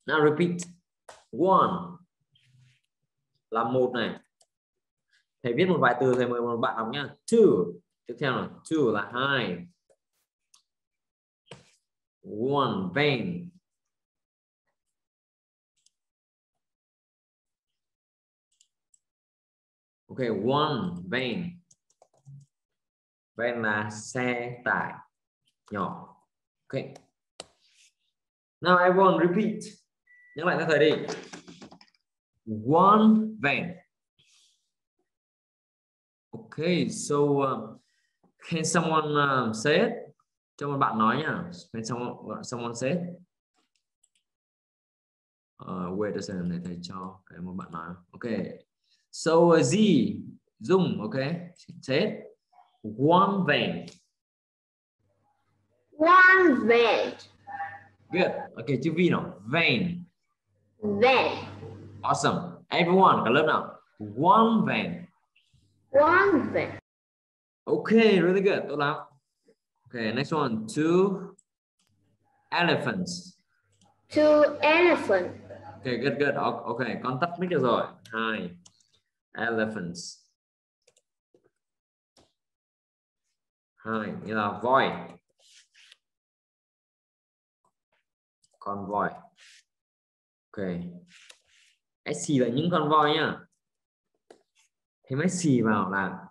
Now repeat. One là một này. Thầy viết một vài từ, thầy mời một bạn đọc nhá. Two. Tiếp theo là two là hai. One vein. Ok, one vein. Vein là xe tải nhỏ. Ok. Now everyone repeat. Nhắc lại cho thầy đi. One vein. Okay, so can someone say it? Cho một bạn nói nhá. Can someone say it? Wait a second, để thầy cho cái một bạn nói. Okay. So Zoom, okay? Say it. One vein. One vein. Good. Okay, chữ V nào. Vein. Vein. Awesome. Everyone, cả lớp nào. One vein. One vein. Okay, really good. Tốt lắm. Okay, next one. Two elephants. Two elephants. Okay, good. Okay, con tắt mic được rồi. Hai elephants. Hai như là voi. Con voi. Okay. SC là những con voi nhá. Thêm SC vào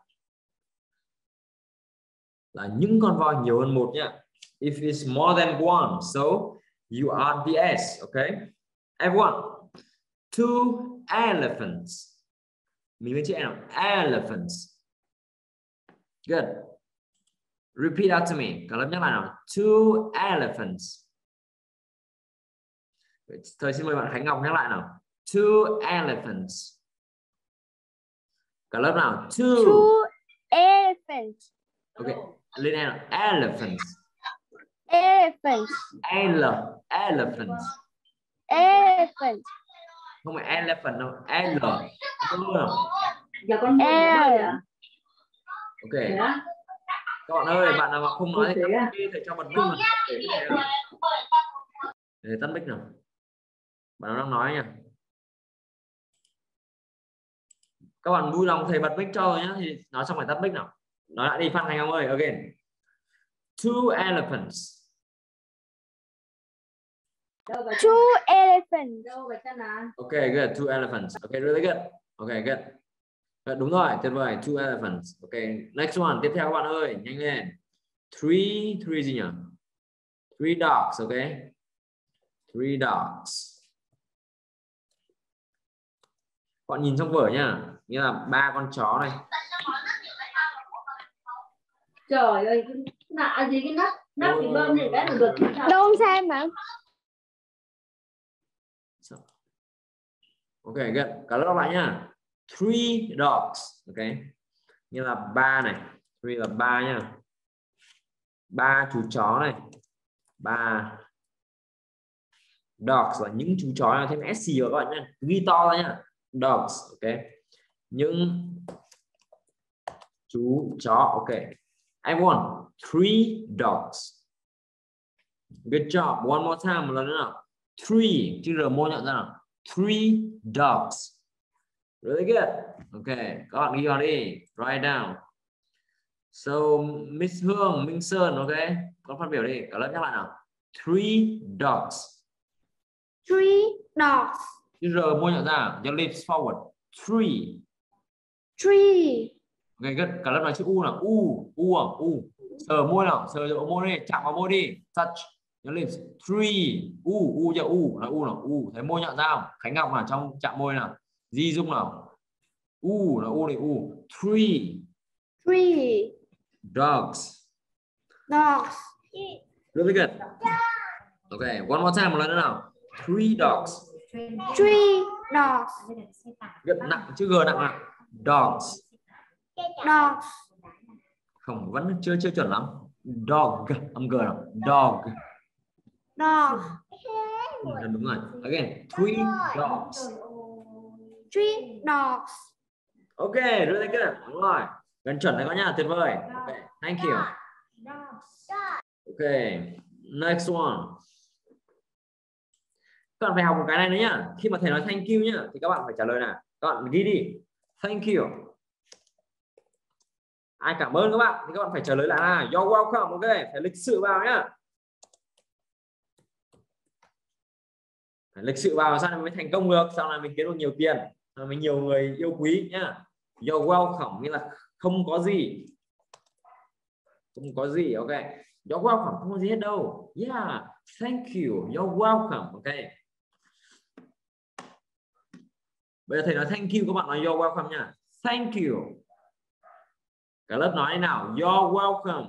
là những con voi nhiều hơn một nhá. If it's more than one, so you add the S, okay? Everyone, two elephants. Mình lên chữ nào? Elephants. Good. Repeat out to me. Cả lớp nhắc lại nào. Two elephants. Thời xin mời bạn Khánh Ngọc nhắc lại nào. Two elephants. Cả lớp nào. Two elephants. Ok. Lên em nào. Elephants. Elephants. Elephants. Elephants. Không phải elephant đâu. L. Giờ con Ok. Các bạn ơi, bạn nào mà không nói thì thầy cho bật mic mà. Để tắt mic nào. Bạn nào đang nói nha. Các bạn vui lòng thầy bật mic cho rồi nhá, thì nói xong phải tắt mic nào. Nói lại đi Phan Thành Ông ơi, again. Two elephants. Two elephants. Okay, good. Two elephants. Okay, really good. Okay, good. Đúng rồi, tuyệt vời. Two elephants. Okay, next one. Tiếp theo các bạn ơi, nhanh lên. Three gì nhỉ? Three dogs, okay? Three dogs. Bạn nhìn trong vở nhá, như là ba con chó này. Trời ơi, nạ gì cái nắp thì bơm này đã được. Đâu sai mà. Ok, good. Cả lớp lại nhá. Three dogs, ok. Như là ba này. Three là ba nhá. Ba chú chó này. Ba dogs là những chú chó nào, thêm SC vào các bạn nhá. Ghi to ra nhá. Dogs, ok. Những chú chó, ok. Everyone, three dogs. Good job. One more time, một lần nữa nào. Three, chữ R mô nhận ra nào. Three dogs. Really good. Okay, các bạn ghi vào đi. Write down. So, Miss Hương, Minh Sơn, okay. Con phát biểu đi. Cả lớp nhắc lại nào. Three dogs. Three dogs. Chữ R môi nhận ra. Your lips forward. Three. Three. Okay, good. Cả lớp nói chữ U nào. U. Sờ môi nào. Sờ môi đi. Chạm vào môi đi. Touch. Your lips. Three. U cho U. Là U nào. U. Thấy môi nhận ra không? Khánh Ngọc nào trong chạm môi nào. Di Dung nào. U là U này. U. Three. Three. Dogs. Dogs. Really good. Okay, one more time, một lần nữa nào. Three dogs. Three dogs. Good, nặng, chữ G nặng nào. Dogs. Dogs. Không, vẫn chưa chuẩn lắm. Dog, âm G nào. Dog. Dog. Đúng rồi. Again, three dogs. Three dogs. Okay, really good. Đúng rồi. Gần chuẩn đấy các nhà, tuyệt vời. Okay, thank you. Okay, next one. Các bạn phải học một cái này nữa nhá. Khi mà thầy nói thank you nhá thì các bạn phải trả lời là các bạn ghi đi thank you. Ai cảm ơn các bạn thì các bạn phải trả lời lại là you're welcome. Ok, phải lịch sự vào nhá. Phải lịch sự vào sao mới thành công được, sau này mình kiếm được nhiều tiền, sau mình nhiều người yêu quý nhá. You're welcome nghĩa là không có gì. Không có gì, ok. You're welcome không có gì hết đâu. Yeah, thank you, you're welcome. Ok. Bây giờ thầy nói thank you, các bạn nói you're welcome nha. Thank you. Cả lớp nói thế nào? You're welcome.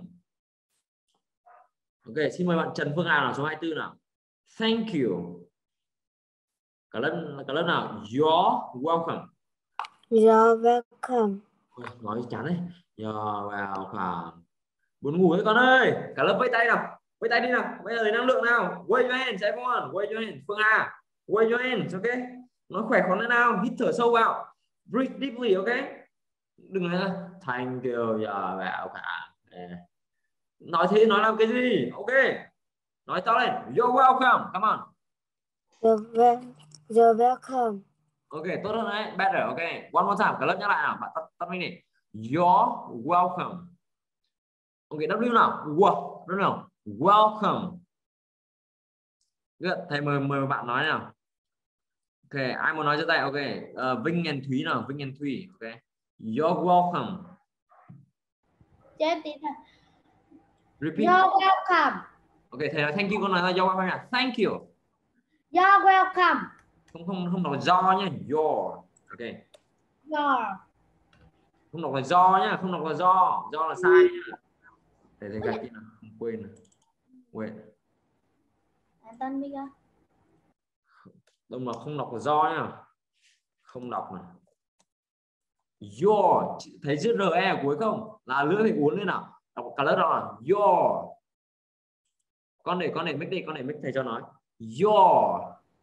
Ok, xin mời bạn Trần Phương Hà nào, số 24 nào. Thank you. Cả lớp nào? You're welcome. You're welcome. Nói chán đấy. You're welcome. Buồn ngủ đấy con ơi. Cả lớp vẫy tay nào. Vẫy tay đi nào. Bây giờ năng lượng nào. Wave your hands everyone. Wave your hands. Phương Hà. Wave your hands, ok. Nói khỏe khoắn nữa nào. Hít thở sâu vào. Breathe deeply, ok. Đừng nói là thank you, you're welcome. Nói thế nói làm cái gì? Ok. Nói to lên. You're welcome. Come on. You're welcome. Ok, tốt hơn đấy. Better, ok. One more time. Cả lớp nhắc lại nào. Bạn tắt mình đi. You're welcome. Ok, W nào. Wow. Đúng nào. Welcome. Good. Thầy mời bạn nói nào. Ok, ai muốn nói cho tay? Ok. Vinh and Thúy nào. Vinh and Thúy. Ok. You're welcome. Repeat. You're welcome. Ok, thầy nói thank you, con nói là you're welcome nha. Thank you. You're welcome. Không đọc là do nhé. Your. Ok. Your. Không đọc là do nhá, không đọc là do là sai nhá. Thầy gạch đi nào, không quên. Quên. Đâu mà không đọc là do nhá. Không đọc này. Your, thấy chữ RE ở cuối không? Là lưỡi phải uốn lên nào. Đọc cả lớp đó là your. Con để mic đi, con để mic thầy cho nói. Your.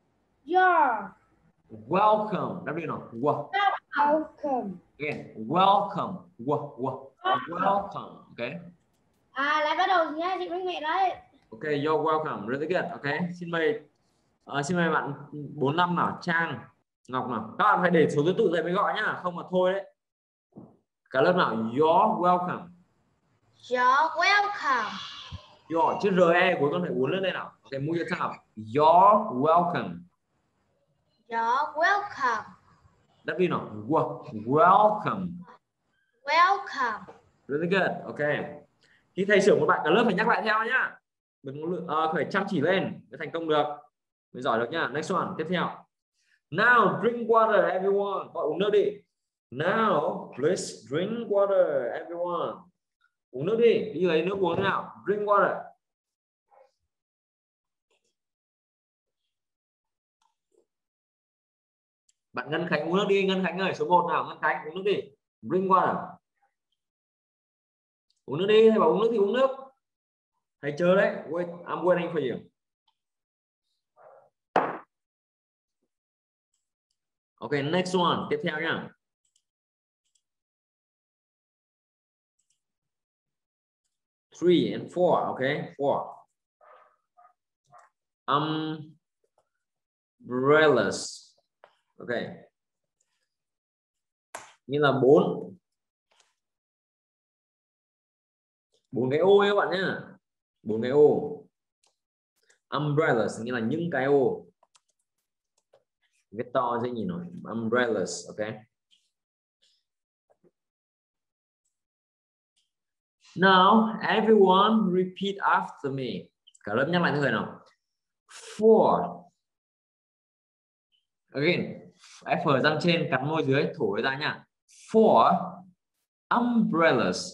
Welcome. W nào. Welcome. Again. Welcome. Welcome. Ok. Lại bắt đầu nha chị Minh Mẹ đấy. Ok, you're welcome. Really good. Ok. Xin mời bạn 45 nào. Trang Ngọc nào. Các bạn phải để số thứ tự thầy mới gọi nhá, không mà thôi đấy. Cả lớp nào. You're welcome. You're welcome. You're, chữ RE của con phải uốn lên đây nào. Ok, move your tongue. You're welcome. You're welcome. W nào. Welcome. Welcome. Really good. Ok. Khi thầy sửa một bạn cả lớp phải nhắc lại theo nhá. Đừng phải chăm chỉ lên mới thành công được, mới giỏi được nhá. Next one, tiếp theo. Now drink water everyone. Gọi uống nước đi. Now please drink water everyone. Uống nước đi, đi lấy nước uống nào. Drink water. Bạn Ngân Khánh uống nước đi. Ngân Khánh ơi, số 1 nào. Ngân Khánh uống nước đi. Drink water. Uống nước đi, thầy bảo uống nước thì uống nước. Thầy chờ đấy. Wait, I'm waiting for you. Ok, next one, tiếp theo nhá. Three and four, okay, four. Umbrellas. Ok. Như là 4 cái ô ấy các bạn nhá. 4 cái ô. Umbrellas nghĩa là những cái ô. Viết to dễ nhìn rồi. Umbrellas, ok. Now everyone repeat after me. Cả lớp nhắc lại thầy nào. Four. Again. F răng trên, cắn môi dưới, thổi ra nha. Four umbrellas.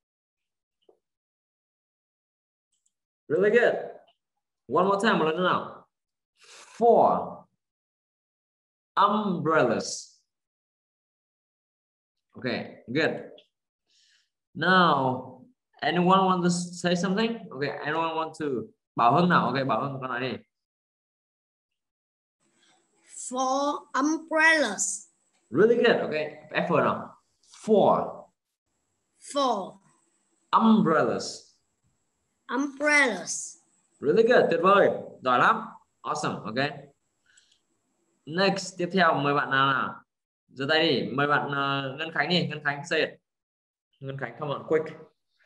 Really good. One more time, một lần nữa nào. Four umbrellas. Okay, good. Now, anyone want to say something? Okay, anyone want to? Bảo Hưng nào. Okay, Bảo Hưng con nói đi. Four umbrellas. Really good. Okay, F nào. Four umbrellas. Umbrellas. Really good. Tuyệt vời. Giỏi lắm. Awesome. Okay. Next, tiếp theo mời bạn nào giơ tay đi, mời bạn Ngân Khánh đi, Ngân Khánh say it. Ngân Khánh come on quick.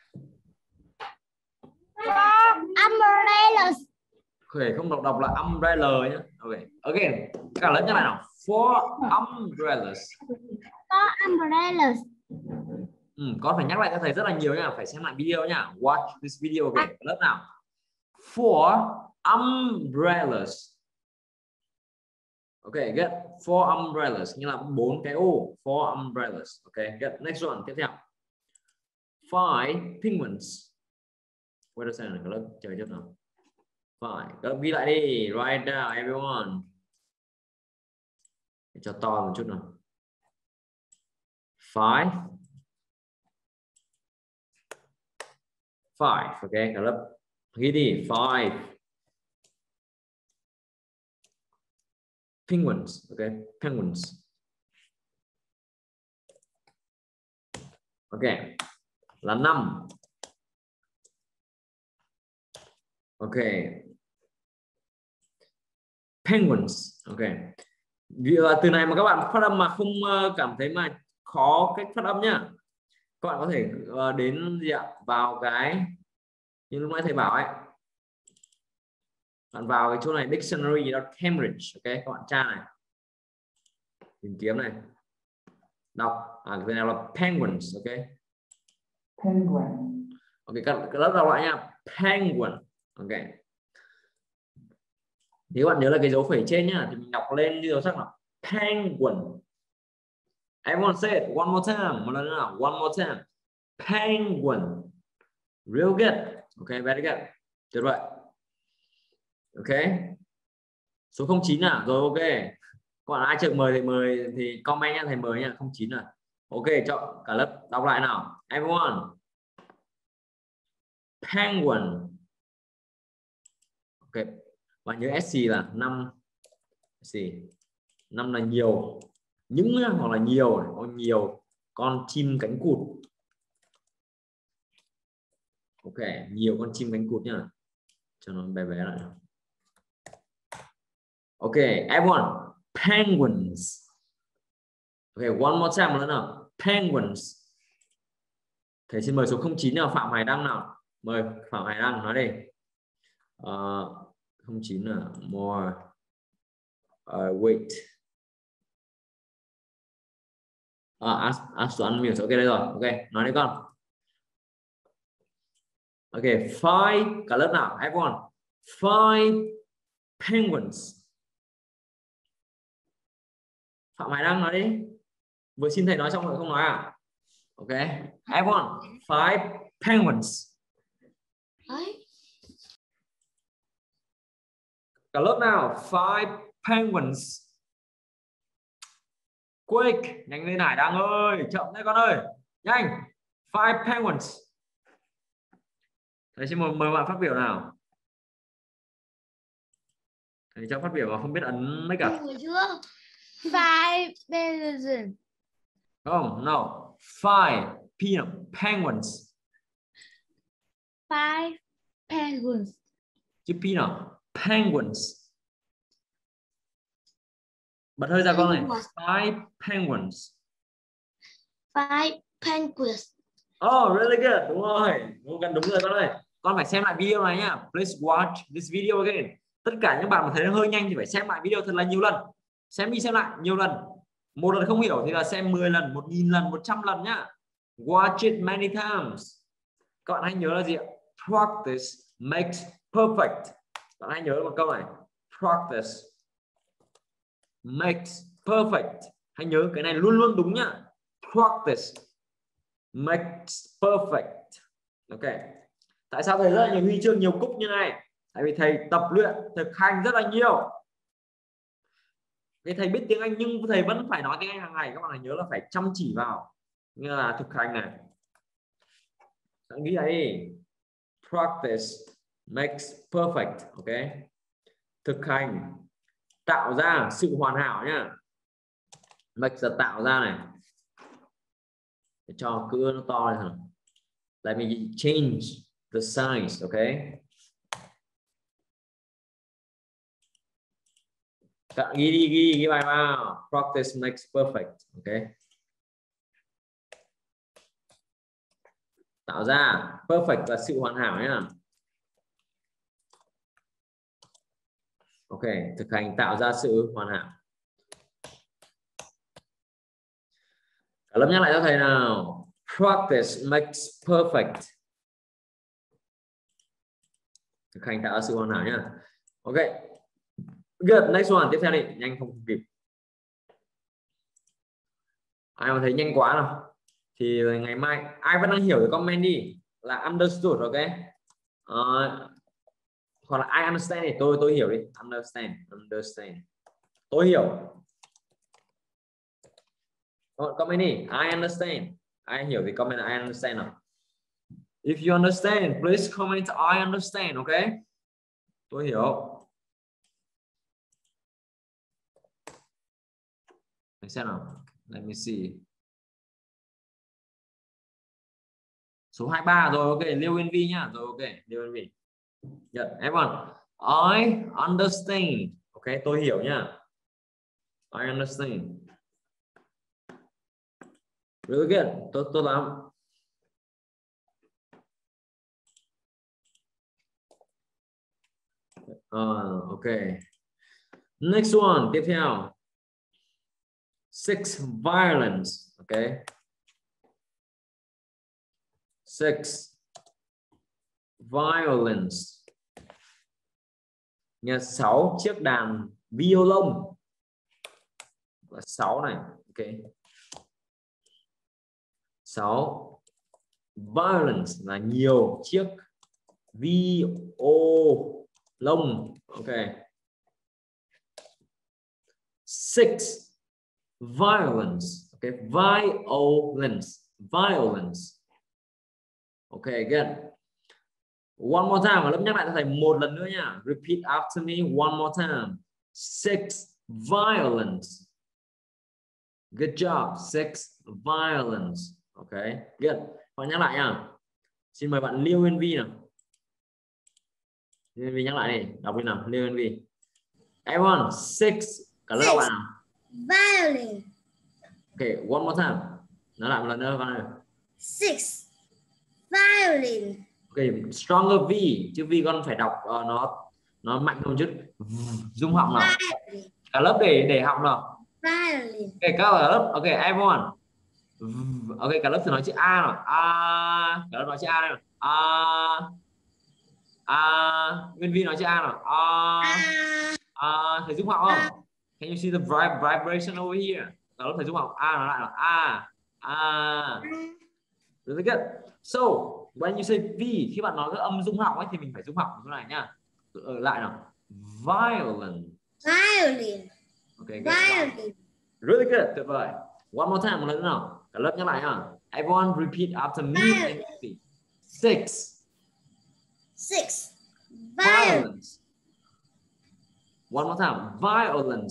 Umbrellas. Okay, không đọc là umbrella nhé. Okay, again, cả lớp nhắc lại nào. Four umbrellas. Có umbrellas. Con phải nhắc lại cho thầy rất là nhiều nha, phải xem lại video nha. Watch this video again. Lớp nào? Four umbrellas. Okay, get four umbrellas, như là 4 cái ô. Four umbrellas. Okay, get next one. Tiếp theo. Five penguins. Wait a second, cả lớp chờ chút nào. Five. Các lớp ghi lại đi. Write down everyone. Để cho to một chút nào. Five. Ok, cả lớp ghi đi. Five penguins. Ok, penguins. Ok, là 5. Ok, penguins. Ok, từ này mà các bạn phát âm mà không cảm thấy mà khó cách phát âm nhá, các bạn có thể đến gì ạ, vào cái như lúc nãy thầy bảo ấy, bạn vào cái chỗ này dictionary Cambridge. Ok, các bạn tra này, tìm kiếm này, đọc cái này là penguins. Ok, Penguin. ok, các lớp đọc lại nha. Penguin. Ok, thì các bạn nhớ là cái dấu phẩy trên nhá, thì mình đọc lên như dấu sắc nào. Penguin. Everyone say it one more time. Một lần nữa nào. One more time. Penguin. Real good. Ok, very good. Tuyệt vời. Ok, số 09 nào. Rồi ok, các bạn ai chưa mời thì mời thì comment nha, thầy mời nha. 09 nào. Ok, cho cả lớp đọc lại nào. Everyone. Penguin. Ok, và nhớ SC là 5. SC 5 là nhiều, những hoặc là nhiều, có nhiều con chim cánh cụt. Ok, nhiều con chim cánh cụt nhá, cho nó bé bé lại. Ok, everyone. Penguins. Ok, one more time nữa nào. Penguins. Thầy xin mời số 09 nào. Phạm Hải Đăng nào. Mời Phạm Hải Đăng nói đi. 09 là more. Wait. Ask to unmute. Ok, đây rồi. Ok, nói đi con. Ok, five. Cả lớp nào. Everyone. Five penguins. Phạm Hải Đăng nói đi. Vừa xin thầy nói xong rồi không nói à? Ok, everyone. Five penguins. Cả lớp nào. Five penguins. Quick, nhanh lên Hải Đăng ơi, chậm đấy con ơi, nhanh. Five penguins. Thầy xin mời bạn phát biểu nào. Thầy cho phát biểu mà không biết ấn mấy cả. Five penguins. Không, no. Five penguins. Five penguins. Chữ P nào. Penguins. Bật hơi ra con này. Five penguins. Five penguins. Oh, really good. Đúng rồi. Đúng rồi con ơi. Con phải xem lại video này nhá. Please watch this video again. Tất cả những bạn mà thấy nó hơi nhanh thì phải xem lại video thật là nhiều lần. Xem đi xem lại nhiều lần. Một lần không hiểu thì là xem 10 lần, 1000 lần, 100 lần nhá. Watch it many times. Các bạn hãy nhớ là gì ạ? Practice makes perfect. Bạn hãy nhớ một câu này. Practice makes perfect. Hãy nhớ cái này luôn luôn đúng nhá. Practice makes perfect. Ok. Tại sao thầy rất là nhiều huy chương, nhiều cúp như này? Tại vì thầy tập luyện, thực hành rất là nhiều. Cái thầy biết tiếng Anh nhưng thầy vẫn phải nói tiếng Anh hàng ngày. Các bạn hãy nhớ là phải chăm chỉ vào, như là thực hành này. Bạn nghĩ đấy. Practice makes perfect. Ok. Thực hành tạo ra sự hoàn hảo nhá. Make là tạo ra này. Để cho cỡ nó to này. Let me change the size. Ok. Ghi bài vào. Practice makes perfect. Ok. Tạo ra perfect là sự hoàn hảo nhá. Ok, thực hành tạo ra sự hoàn hảo. Cả lớp nhắc lại cho thầy nào. Practice makes perfect. Thực hành tạo ra sự hoàn hảo nhá. Ok. Good, next one, tiếp theo đi, nhanh không kịp. Ai mà thấy nhanh quá nào thì ngày mai ai vẫn đang hiểu thì comment đi là understood, ok. Hoặc là I understand thì tôi hiểu đi. Understand. Tôi hiểu. Comment đi, I understand. Ai hiểu thì comment I understand nào. If you understand, please comment I understand, ok. Tôi hiểu. Mình xem nào. Let me see. Số 23 rồi, ok. Liêu Nguyên Vi nhá. Rồi, ok. Liêu Nguyên Vi. Yeah, everyone. I understand. Ok, tôi hiểu nhá. I understand. Really good. Tốt lắm. Ok. Next one, tiếp theo. 6 violence. Ok. 6 violence. Nhà 6 chiếc đàn violon. Là 6 này. Ok. 6 violence là nhiều chiếc violon. Ok. 6 violence. Ok. Violence. Ok, good. One more time. Lớp nhắc lại cho thầy một lần nữa nha. Repeat after me one more time. 6 violence. Good job. 6 violence. Ok, good. Bạn nhắc lại nha. Xin mời bạn Liêu Nguyên Vi nào. Liêu Nguyên Vi nhắc lại đi. Đọc đi nào. Liêu Nguyên Vi. Everyone, 6. Cả lớp đọc lại nào. Violin. Ok, one more time. Nói lại một lần nữa con ơi. 6 violin. Ok, stronger V. Chữ V con phải đọc nó mạnh hơn chút. Dung họng nào. Cả lớp để học nào. Violin. Ok, các lớp. Ok, everyone. Ok, cả lớp thử nói chữ A nào. A. Cả lớp nói chữ A đây nào. A. Nguyên Vi nói chữ A nào. A. Thấy dung họng không? Can you see the vibration over here? Cả lớp thấy dung họng. A nói lại nào. A. Really good. So when you say V, khi bạn nói cái âm dung họng ấy thì mình phải dung họng như này nhá. Lại nào. Violin. Okay, good. Violin. Really good. Tuyệt vời. One more time, một lần nữa nào. Cả lớp nhắc lại ha. Everyone repeat after me. 6 violence. One more time. Violence.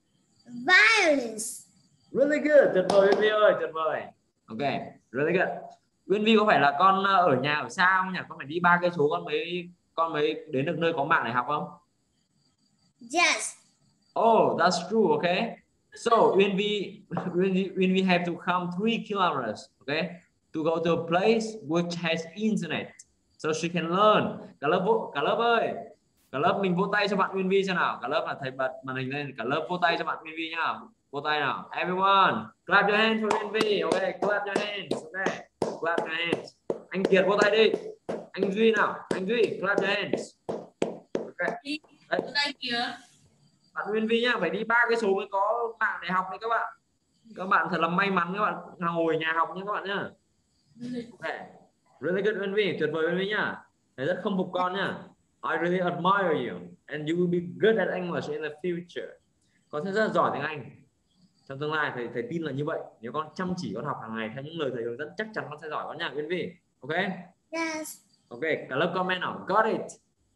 Really good. Tuyệt vời Nguyên Vi ơi, tuyệt vời. Ok, really good. Nguyên Vi có phải là con ở nhà ở xa không nhỉ? Con phải đi 3 cây số con mới đến được nơi có mạng để học không? Yes. Oh, that's true. Okay. So when we have to come 3 kilometers, okay, to go to a place which has internet, so she can learn. Cả lớp ơi, cả lớp mình vỗ tay cho bạn Nguyên Vi xem nào. Cả lớp là thầy bật màn hình lên. Cả lớp vỗ tay cho bạn Nguyên Vi nhá. Vỗ tay nào. Everyone, clap your hands for Nguyên Vi. Okay, clap your hands. Okay, clap your hands. Anh Kiệt vỗ tay đi. Anh Duy nào. Anh Duy, clap your hands. Okay. Đây kìa. Bạn Nguyên Vi nhá, phải đi 3 cái số mới có mạng để học đấy các bạn. Các bạn thật là may mắn các bạn ngồi nhà học nhé các bạn nhá. Okay. Really good Nguyên Vi, tuyệt vời Nguyên Vi nhá. Thầy rất khâm phục con nhá. I really admire you and you will be good at English in the future. Con sẽ rất là giỏi tiếng Anh trong tương lai. Thầy tin là như vậy. Nếu con chăm chỉ con học hàng ngày theo những lời thầy hướng dẫn, chắc chắn con sẽ giỏi con nhá Nguyên Vi. Ok? Yes. Ok, cả lớp comment nào. Got it.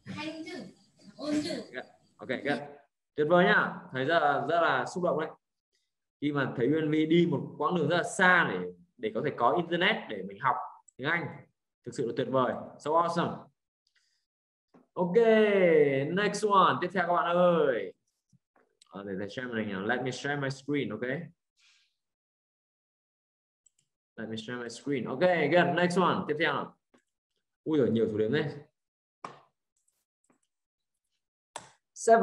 Ok, good. Tuyệt vời nhá. Thầy rất là xúc động đấy khi mà thấy Nguyên Vi đi một quãng đường rất là xa để có thể có internet để mình học tiếng Anh. Thực sự là tuyệt vời. So awesome. Ok, next one. Tiếp theo các bạn ơi. Để thầy share màn hình nào. Let me share my screen, okay? Let me share my screen. Okay, good. Next one. Tiếp theo nào. Ui giời, nhiều số đếm đấy. 7.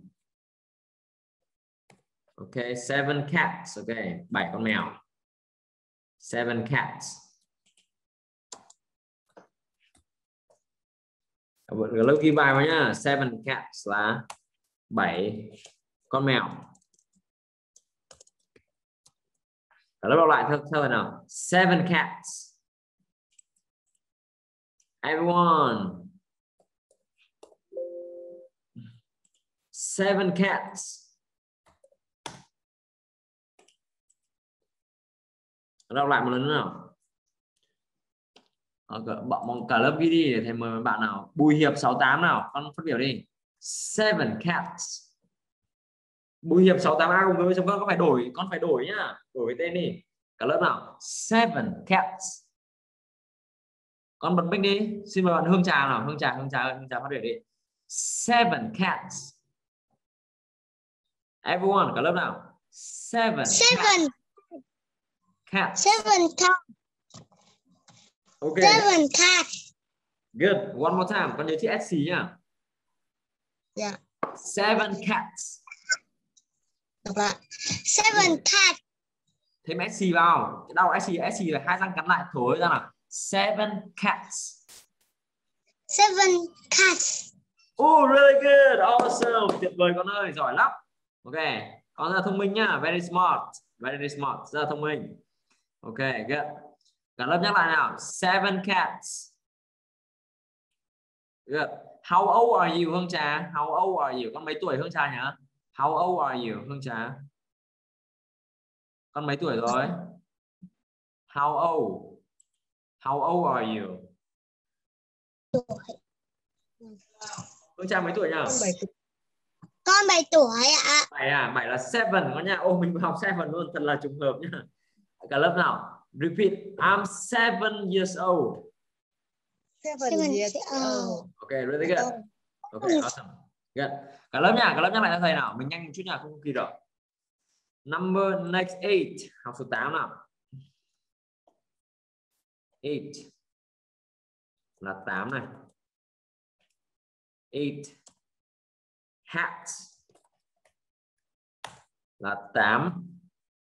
Okay, 7 cats. Okay, 7 con mèo. 7 cats. Lớp ghi bài vào nhá. 7 cats là 7 con mèo. Lớp đọc lại theo thầy nào. 7 cats. Everyone. 7 cats. Đọc lại một lần nữa nào. Cả lớp ghi đi để thầy mời bạn nào. Bùi Hiệp 68 nào, con phát biểu đi. 7 cats. Bùi Hiệp 68A cùng với con phải đổi, con phải đổi nhá. Đổi tên đi. Cả lớp nào. 7 cats. Con bật mic đi. Xin mời bạn Hương Trà nào. Hương Trà phát biểu đi. 7 cats. Everyone, cả lớp nào. 7 cats. 7 cats. Okay. 7 cats. Good. One more time. Con nhớ chữ SC nhá. Yeah. 7 cats. Đọc lại. 7 cats. Thêm SC vào. Cái đau SC là hai răng cắn lại thối ra nào. 7 cats. 7 cats. Oh, really good. Awesome. Tuyệt vời con ơi, giỏi lắm. Ok, con rất là thông minh nhá. Very smart. Very smart. Rất là thông minh. Ok, good. Cả lớp nhắc lại nào. 7 cats. Good. How old are you, Hương Trà? How old are you? Con mấy tuổi Hương Trà nhỉ? How old are you, Hương Trà? Con mấy tuổi rồi? How old? How old are you? Hương Trà mấy tuổi nhỉ? Con 7 tuổi ạ. 7 à? 7 là 7 con nha. Ô, mình học 7 luôn, thật là trùng hợp nhá. Cả lớp nào? Repeat. I'm 7 years old. 7 years old. Okay, really good. Okay, awesome. Good. Cả lớp nha, cả lớp nhắc lại cho thầy nào. Mình nhanh một chút nha, không kịp được. Number next 8. Học số 8 nào. 8 là 8 này. 8 hats là 8.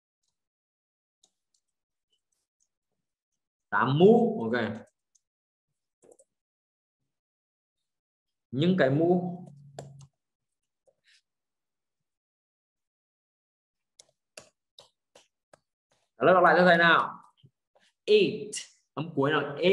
8 mũ. Ok. Những cái mũ. Lớp đọc lại cho thầy nào. 8 âm cuối nào. 8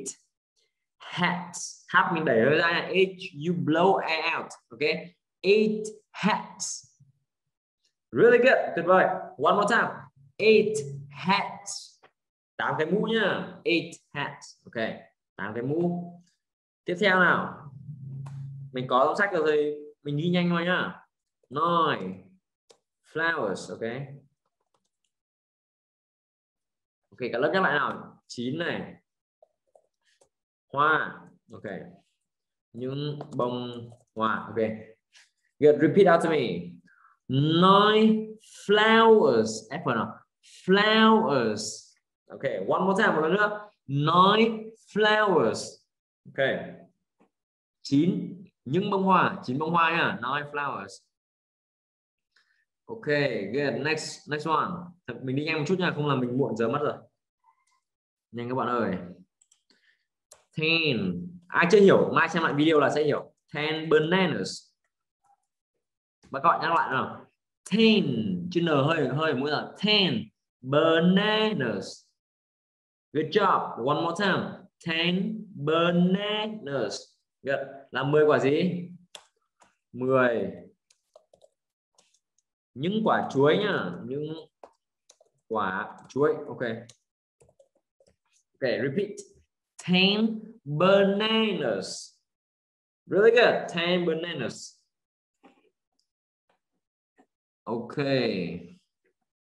hats. Hat mình đẩy ra nha. H you blow air out. Ok. 8 hats. Really good. Tuyệt vời. One more time. 8 hats. 8 cái mũ nhá. 8 hats. Ok. 8 cái mũ. Tiếp theo nào. Mình có trong sách rồi thì mình ghi nhanh thôi nhá. 9 flowers. Ok. Ok, cả lớp nhắc lại nào. 9 này. Hoa. Ok. Những bông hoa. Ok. Good. Repeat out to me. 9 flowers. F nào. Flowers. Ok. One more time. Một lần nữa. 9 flowers. Ok. 9 những bông hoa. 9 bông hoa nha. 9 flowers. Ok. Good. Next one. Mình đi nhanh một chút nha, không là mình muộn giờ mất rồi. Nhanh các bạn ơi. 10. Ai chưa hiểu mai xem lại video là sẽ hiểu. 10 bananas. Các bạn nhắc lại nào. 10 chữ n hơi mũi giờ. 10 bananas. Good job. One more time. 10 bananas. Good. Là 10 quả gì? 10 những quả chuối nhá. Những quả chuối. Ok. Ok, repeat. 10 bananas. Really good. 10 bananas. Okay.